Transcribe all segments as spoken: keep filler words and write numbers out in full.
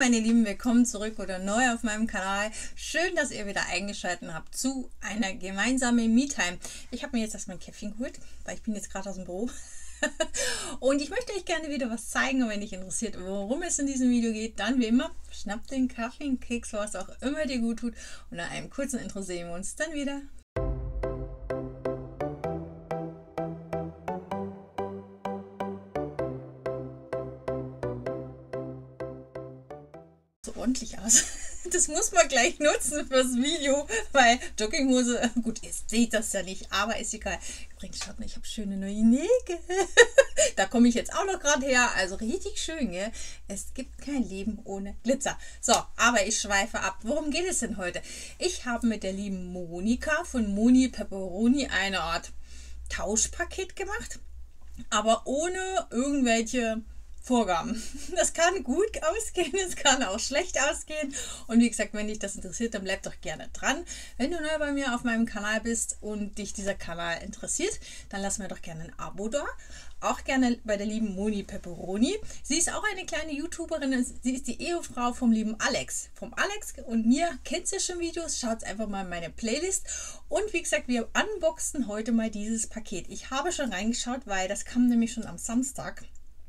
Meine Lieben, willkommen zurück oder neu auf meinem Kanal. Schön, dass ihr wieder eingeschaltet habt zu einer gemeinsamen Me-Time. Ich habe mir jetzt erstmal ein Käffchen geholt, weil ich bin jetzt gerade aus dem Büro. Und ich möchte euch gerne wieder was zeigen. Und wenn dich interessiert, worum es in diesem Video geht, dann wie immer, schnapp den Kaffee, einen Keks, was auch immer dir gut tut. Und nach einem kurzen Intro sehen wir uns dann wieder. So ordentlich aus. Das muss man gleich nutzen fürs Video, weil Jogginghose, gut, ihr seht das ja nicht, aber ist egal. Übrigens, schaut mal, ich habe schöne neue Nägel. Da komme ich jetzt auch noch gerade her, also richtig schön, gell? Es gibt kein Leben ohne Glitzer. So, aber ich schweife ab. Worum geht es denn heute? Ich habe mit der lieben Monika von Moni Pepperoni eine Art Tauschpaket gemacht, aber ohne irgendwelche Vorgaben. Das kann gut ausgehen, es kann auch schlecht ausgehen. Und wie gesagt, wenn dich das interessiert, dann bleib doch gerne dran. Wenn du neu bei mir auf meinem Kanal bist und dich dieser Kanal interessiert, dann lass mir doch gerne ein Abo da. Auch gerne bei der lieben Moni Pepperoni. Sie ist auch eine kleine YouTuberin. Sie ist die Ehefrau vom lieben Alex. Vom Alex und mir kennt ihr schon Videos. Schaut einfach mal in meine Playlist. Und wie gesagt, wir unboxen heute mal dieses Paket. Ich habe schon reingeschaut, weil das kam nämlich schon am Samstag.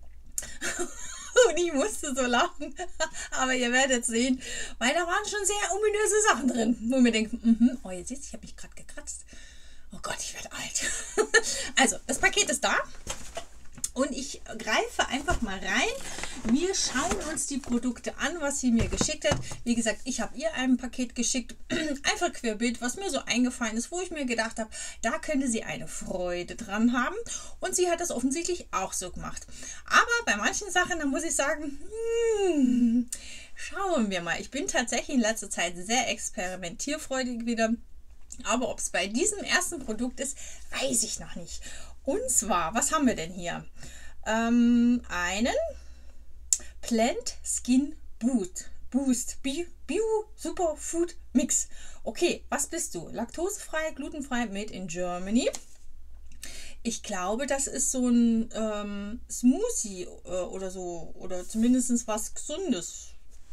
Und ich musste so lachen, aber ihr werdet sehen, weil da waren schon sehr ominöse Sachen drin, wo mir denkt, mm oh, ihr seht, ich habe mich gerade gekratzt. Oh Gott, ich werde alt. Also, das Paket ist da. Und ich greife einfach mal rein. Wir schauen uns die Produkte an, was sie mir geschickt hat. Wie gesagt, ich habe ihr ein Paket geschickt. Einfach querbeet, was mir so eingefallen ist, wo ich mir gedacht habe, da könnte sie eine Freude dran haben. Und sie hat das offensichtlich auch so gemacht. Aber bei manchen Sachen, da muss ich sagen, hmm, schauen wir mal. Ich bin tatsächlich in letzter Zeit sehr experimentierfreudig wieder. Aber ob es bei diesem ersten Produkt ist, weiß ich noch nicht. Und zwar, was haben wir denn hier? Ähm, einen Plant Skin Boost. Boost. Bio, Bio Superfood Mix. Okay, was bist du? Laktosefrei, glutenfrei, made in Germany. Ich glaube, das ist so ein ähm, Smoothie äh, oder so. Oder zumindest was Gesundes.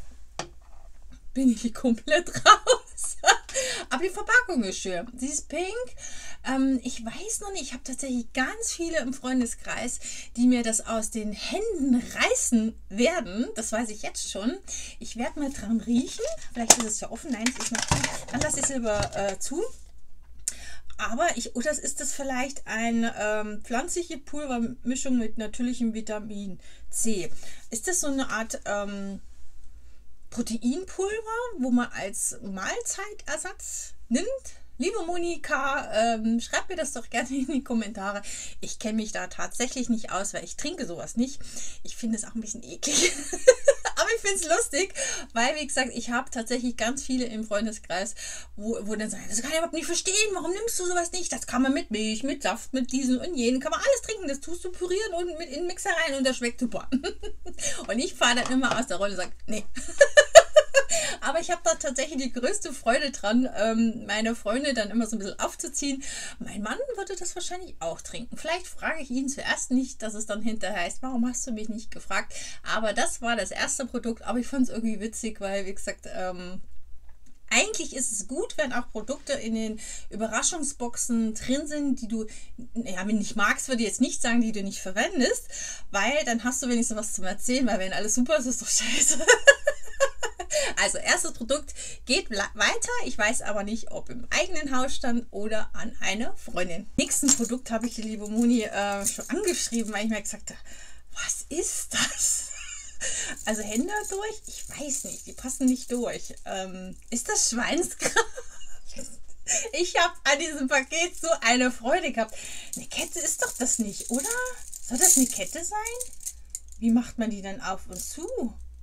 Bin ich komplett raus. Aber die Verpackung ist schön. Sie ist pink. Ähm, ich weiß noch nicht, ich habe tatsächlich ganz viele im Freundeskreis, die mir das aus den Händen reißen werden. Das weiß ich jetzt schon. Ich werde mal dran riechen. Vielleicht ist es ja offen. Nein, es ist noch drin. Dann lasse ich es lieber äh, zu. Aber ich, oder ist das vielleicht eine ähm, pflanzliche Pulvermischung mit natürlichem Vitamin C? Ist das so eine Art Ähm, Proteinpulver, wo man als Mahlzeitersatz nimmt? Liebe Monika, ähm, schreibt mir das doch gerne in die Kommentare. Ich kenne mich da tatsächlich nicht aus, weil ich trinke sowas nicht. Ich finde es auch ein bisschen eklig. Aber ich finde es lustig, weil, wie gesagt, ich habe tatsächlich ganz viele im Freundeskreis, wo, wo dann sagen, das kann ich überhaupt nicht verstehen, warum nimmst du sowas nicht? Das kann man mit Milch, mit Saft, mit diesem und jenem, kann man alles trinken. Das tust du pürieren und mit in den Mixer rein und das schmeckt super. Und ich fahre dann immer aus der Rolle und sage, nee. Aber ich habe da tatsächlich die größte Freude dran, ähm, meine Freunde dann immer so ein bisschen aufzuziehen. Mein Mann würde das wahrscheinlich auch trinken. Vielleicht frage ich ihn zuerst nicht, dass es dann hinterher heißt, warum hast du mich nicht gefragt? Aber das war das erste Produkt, aber ich fand es irgendwie witzig, weil, wie gesagt, ähm, eigentlich ist es gut, wenn auch Produkte in den Überraschungsboxen drin sind, die du, ja, wenn du nicht magst, würde ich jetzt nicht sagen, die du nicht verwendest, weil dann hast du wenigstens was zum Erzählen, weil wenn alles super ist, ist doch scheiße. Also, erstes Produkt geht weiter. Ich weiß aber nicht, ob im eigenen Hausstand oder an eine Freundin. Nächsten Produkt habe ich die liebe Moni äh, schon angeschrieben, weil ich mir gesagt habe, was ist das? Also Hände durch? Ich weiß nicht, die passen nicht durch. Ähm, ist das Schweinsgras? Ich habe an diesem Paket so eine Freude gehabt. Eine Kette ist doch das nicht, oder? Soll das eine Kette sein? Wie macht man die dann auf und zu?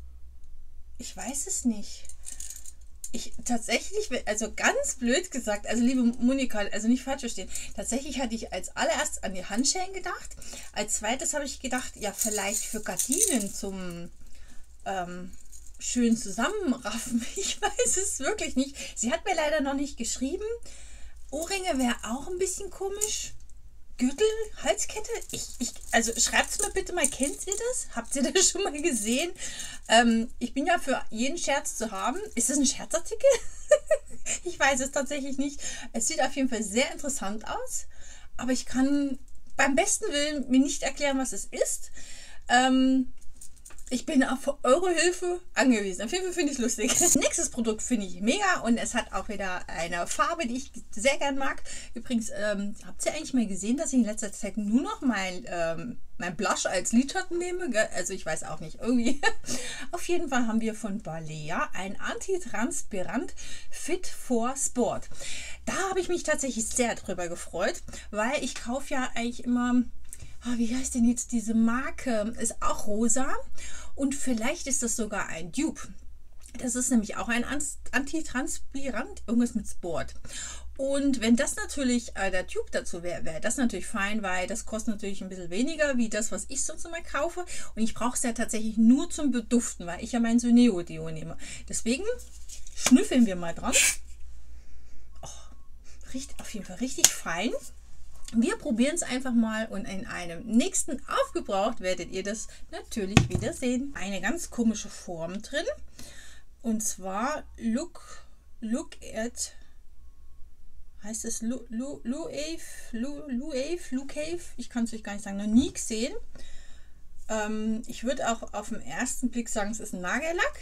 Ich weiß es nicht. Ich tatsächlich, also ganz blöd gesagt, also liebe Monika, also nicht falsch verstehen, tatsächlich hatte ich als allererstes an die Handschellen gedacht. Als zweites habe ich gedacht, ja, vielleicht für Gardinen zum ähm, schön zusammenraffen. Ich weiß es wirklich nicht. Sie hat mir leider noch nicht geschrieben. Ohrringe wäre auch ein bisschen komisch. Gürtel, Halskette. Ich, ich, also schreibt es mir bitte mal, kennt ihr das? Habt ihr das schon mal gesehen? Ähm, ich bin ja für jeden Scherz zu haben. Ist das ein Scherzartikel? Ich weiß es tatsächlich nicht. Es sieht auf jeden Fall sehr interessant aus, aber ich kann beim besten Willen mir nicht erklären, was es ist. Ähm, Ich bin auf eure Hilfe angewiesen. Auf jeden Fall finde ich es lustig. Nächstes Produkt finde ich mega und es hat auch wieder eine Farbe, die ich sehr gern mag. Übrigens, ähm, habt ihr eigentlich mal gesehen, dass ich in letzter Zeit nur noch mein, ähm, mein Blush als Lidschatten nehme? Gell? Also ich weiß auch nicht, irgendwie. Auf jeden Fall haben wir von Balea ein Antitransparent Fit for Sport. Da habe ich mich tatsächlich sehr drüber gefreut, weil ich kaufe ja eigentlich immer... Oh, wie heißt denn jetzt diese Marke? Ist auch rosa und vielleicht ist das sogar ein Dupe. Das ist nämlich auch ein Antitranspirant, irgendwas mit Sport. Und wenn das natürlich äh, der Tube dazu wäre, wäre das natürlich fein, weil das kostet natürlich ein bisschen weniger wie das, was ich sonst immer kaufe. Und ich brauche es ja tatsächlich nur zum Beduften, weil ich ja mein Syneo-Deo nehme. Deswegen schnüffeln wir mal dran. Oh, riecht auf jeden Fall richtig fein. Wir probieren es einfach mal und in einem nächsten Aufgebraucht werdet ihr das natürlich wieder sehen. Eine ganz komische Form drin und zwar Look, Look at, heißt es Luave, Luave, Luave, ich kann es euch gar nicht sagen, noch nie gesehen. Ähm, ich würde auch auf den ersten Blick sagen, es ist ein Nagellack,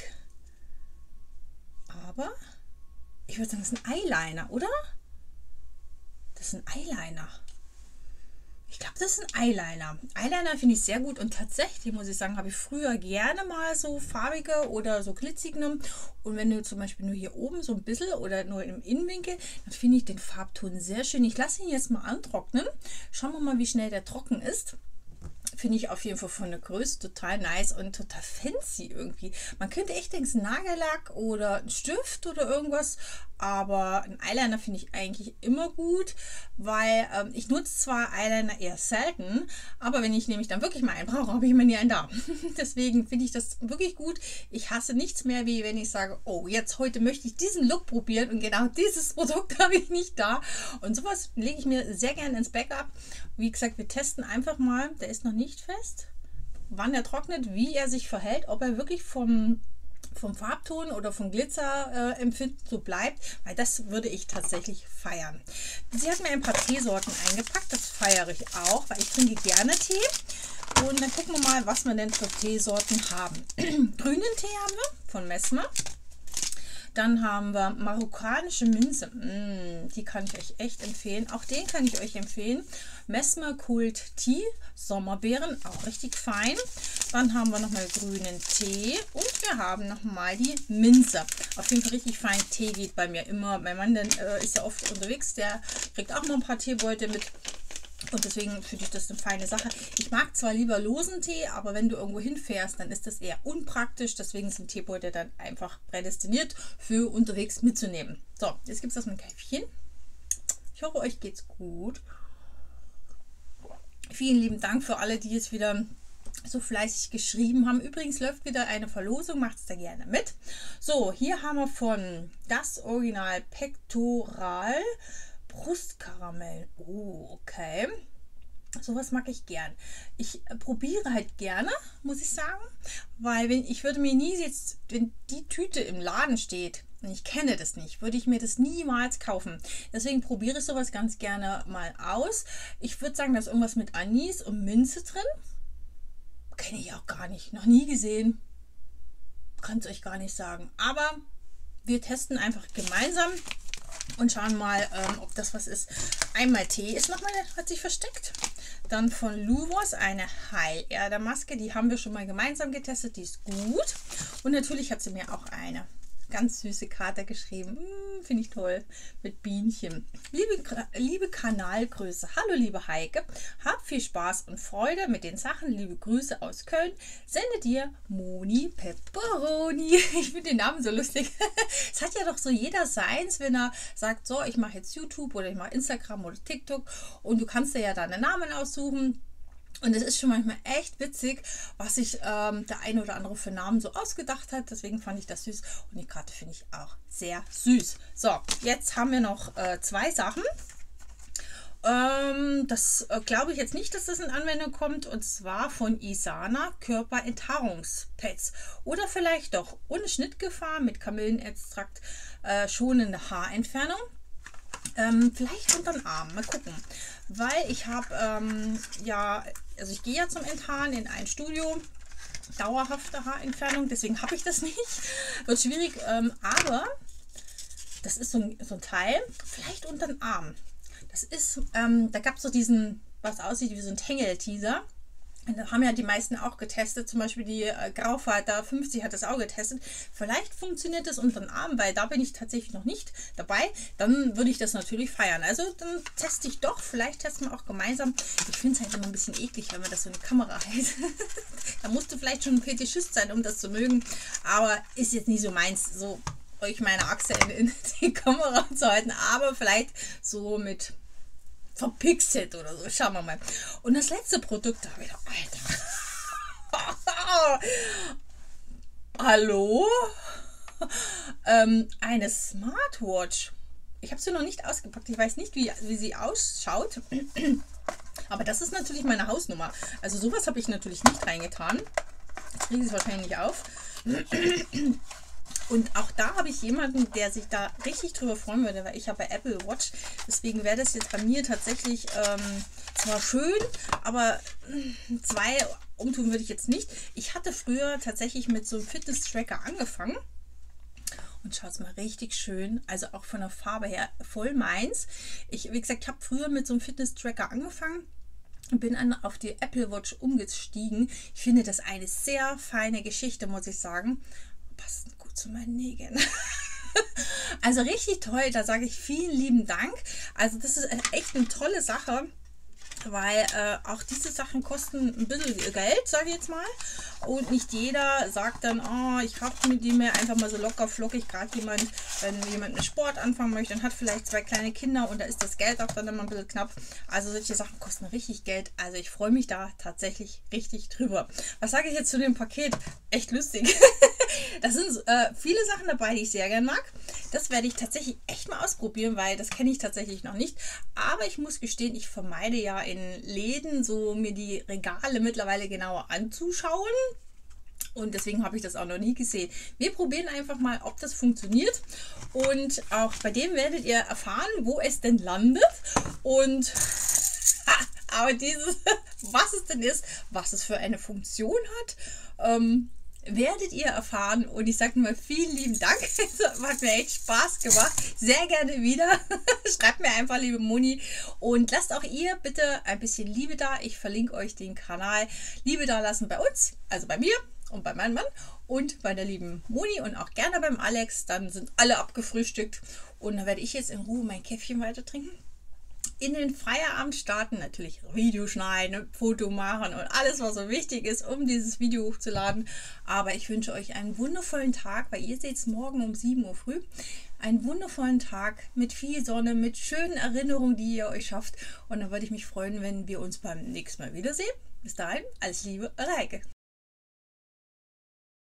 aber ich würde sagen, es ist ein Eyeliner, oder? Das ist ein Eyeliner. Ich glaube, das ist ein Eyeliner. Eyeliner finde ich sehr gut und tatsächlich, muss ich sagen, habe ich früher gerne mal so farbige oder so glitzig genommen. Und wenn du zum Beispiel nur hier oben so ein bisschen oder nur im Innenwinkel, dann finde ich den Farbton sehr schön. Ich lasse ihn jetzt mal antrocknen. Schauen wir mal, wie schnell der trocken ist. Finde ich auf jeden Fall von der Größe total nice und total fancy irgendwie. Man könnte echt denken, es ist ein Nagellack oder ein Stift oder irgendwas, aber ein Eyeliner finde ich eigentlich immer gut, weil ähm, ich nutze zwar Eyeliner eher selten, aber wenn ich nämlich dann wirklich mal einen brauche, habe ich immer nie einen da. Deswegen finde ich das wirklich gut. Ich hasse nichts mehr, wie wenn ich sage, oh, jetzt heute möchte ich diesen Look probieren und genau dieses Produkt habe ich nicht da. Und sowas lege ich mir sehr gerne ins Backup. Wie gesagt, wir testen einfach mal, der ist noch nicht fest, wann er trocknet, wie er sich verhält, ob er wirklich vom, vom Farbton oder vom Glitzerempfinden äh, so bleibt, weil das würde ich tatsächlich feiern. Sie hat mir ein paar Teesorten eingepackt, das feiere ich auch, weil ich trinke gerne Tee. Und dann gucken wir mal, was wir denn für Teesorten haben. Grünen Tee haben wir von Messmer. Dann haben wir marokkanische Minze. Mm, die kann ich euch echt empfehlen. Auch den kann ich euch empfehlen. Messmer Kult Tea, Sommerbeeren, auch richtig fein. Dann haben wir nochmal grünen Tee und wir haben nochmal die Minze. Auf jeden Fall richtig fein. Tee geht bei mir immer. Mein Mann denn, äh, ist ja oft unterwegs, der kriegt auch noch ein paar Teebeutel mit. Und deswegen finde ich das eine feine Sache. Ich mag zwar lieber losen Tee, aber wenn du irgendwo hinfährst, dann ist das eher unpraktisch. Deswegen sind Teebeutel dann einfach prädestiniert für unterwegs mitzunehmen. So, jetzt gibt es das mit einem Käffchen. Ich hoffe, euch geht's gut. Vielen lieben Dank für alle, die jetzt wieder so fleißig geschrieben haben. Übrigens läuft wieder eine Verlosung, macht es da gerne mit. So, hier haben wir von das Original Pectoral Brustkaramell. Oh, okay. Sowas mag ich gern. Ich äh, probiere halt gerne, muss ich sagen, weil wenn ich würde mir nie jetzt, wenn die Tüte im Laden steht und ich kenne das nicht, würde ich mir das niemals kaufen. Deswegen probiere ich sowas ganz gerne mal aus. Ich würde sagen, da ist irgendwas mit Anis und Minze drin. Kenne ich auch gar nicht, noch nie gesehen. Kann es euch gar nicht sagen. Aber wir testen einfach gemeinsam und schauen mal, ähm, ob das was ist. Einmal Tee ist nochmal, hat sich versteckt. Dann von Luvos eine Heilerde-Maske. Die haben wir schon mal gemeinsam getestet. Die ist gut. Und natürlich hat sie mir auch eine ganz süße Karte geschrieben. Hm, finde ich toll. Mit Bienchen. Liebe, liebe Kanalgrüße. Hallo liebe Heike. Hab viel Spaß und Freude mit den Sachen. Liebe Grüße aus Köln. Sende dir Moni Pepperoni. Ich finde den Namen so lustig. Es hat ja doch so jeder seins, wenn er sagt, so, ich mache jetzt YouTube oder ich mache Instagram oder TikTok. Und du kannst dir ja deinen Namen aussuchen. Und es ist schon manchmal echt witzig, was sich ähm, der eine oder andere für Namen so ausgedacht hat. Deswegen fand ich das süß. Und die Karte finde ich auch sehr süß. So, jetzt haben wir noch äh, zwei Sachen. Ähm, das äh, glaube ich jetzt nicht, dass das in Anwendung kommt. Und zwar von Isana Körperenthaarungspads. Oder vielleicht doch ohne Schnittgefahr mit Kamillenextrakt äh, schonende Haarentfernung. Ähm, vielleicht unter den Arm. Mal gucken. Weil ich habe, ähm, ja, also ich gehe ja zum Enthaaren in ein Studio. Dauerhafte Haarentfernung. Deswegen habe ich das nicht. Wird schwierig. Ähm, aber das ist so ein, so ein Teil. Vielleicht unter den Arm. Das ist, ähm, da gab es so diesen, was aussieht wie so ein Tangle-Teaser. Und da haben ja die meisten auch getestet. Zum Beispiel die äh, Graufalter fünfzig hat das auch getestet. Vielleicht funktioniert das unter den Arm, weil da bin ich tatsächlich noch nicht dabei. Dann würde ich das natürlich feiern. Also dann teste ich doch. Vielleicht testen wir auch gemeinsam. Ich finde es halt immer ein bisschen eklig, wenn man das so eine Kamera hält. Da musst du vielleicht schon ein Fetischist sein, um das zu mögen. Aber ist jetzt nicht so meins, so euch meine Achse in, in die Kamera zu halten. Aber vielleicht so mit verpixelt oder so. Schauen wir mal. Und das letzte Produkt, da wieder, Alter. Hallo? ähm, eine Smartwatch. Ich habe sie noch nicht ausgepackt. Ich weiß nicht, wie, wie sie ausschaut. Aber das ist natürlich meine Hausnummer. Also sowas habe ich natürlich nicht reingetan. Jetzt kriege ich es wahrscheinlich nicht auf. Und auch da habe ich jemanden, der sich da richtig drüber freuen würde, weil ich habe Apple Watch. Deswegen wäre das jetzt bei mir tatsächlich ähm, zwar schön, aber äh, zwei umtun würde ich jetzt nicht. Ich hatte früher tatsächlich mit so einem Fitness-Tracker angefangen. Und schaut es mal richtig schön, also auch von der Farbe her voll meins. Ich, wie gesagt, ich habe früher mit so einem Fitness-Tracker angefangen. Und bin dann auf die Apple Watch umgestiegen. Ich finde das eine sehr feine Geschichte, muss ich sagen. Passt gut zu meinen Nägeln. Also richtig toll, da sage ich vielen lieben Dank. Also das ist echt eine tolle Sache, weil äh, auch diese Sachen kosten ein bisschen Geld, sage ich jetzt mal. Und nicht jeder sagt dann, oh, ich kaufe mit dem einfach mal so locker flockig. Gerade jemand, wenn jemand mit Sport anfangen möchte und hat vielleicht zwei kleine Kinder und da ist das Geld auch dann immer ein bisschen knapp. Also solche Sachen kosten richtig Geld. Also ich freue mich da tatsächlich richtig drüber. Was sage ich jetzt zu dem Paket? Echt lustig. Da sind äh, viele Sachen dabei, die ich sehr gern mag. Das werde ich tatsächlich echt mal ausprobieren, weil das kenne ich tatsächlich noch nicht. Aber ich muss gestehen, ich vermeide ja in Läden so mir die Regale mittlerweile genauer anzuschauen. Und deswegen habe ich das auch noch nie gesehen. Wir probieren einfach mal, ob das funktioniert. Und auch bei dem werdet ihr erfahren, wo es denn landet. Und aber dieses, was es denn ist, was es für eine Funktion hat, ähm, werdet ihr erfahren. Und ich sage mal vielen lieben Dank. Es hat mir echt Spaß gemacht. Sehr gerne wieder. Schreibt mir einfach, liebe Moni. Und lasst auch ihr bitte ein bisschen Liebe da. Ich verlinke euch den Kanal. Liebe da lassen bei uns, also bei mir und bei meinem Mann und bei der lieben Moni und auch gerne beim Alex. Dann sind alle abgefrühstückt. Und dann werde ich jetzt in Ruhe mein Käffchen weiter trinken. In den Feierabend starten, natürlich Video schneiden, Foto machen und alles, was so wichtig ist, um dieses Video hochzuladen. Aber ich wünsche euch einen wundervollen Tag, weil ihr seht es morgen um sieben Uhr früh. Einen wundervollen Tag mit viel Sonne, mit schönen Erinnerungen, die ihr euch schafft. Und dann würde ich mich freuen, wenn wir uns beim nächsten Mal wiedersehen. Bis dahin, alles Liebe, eure Heike.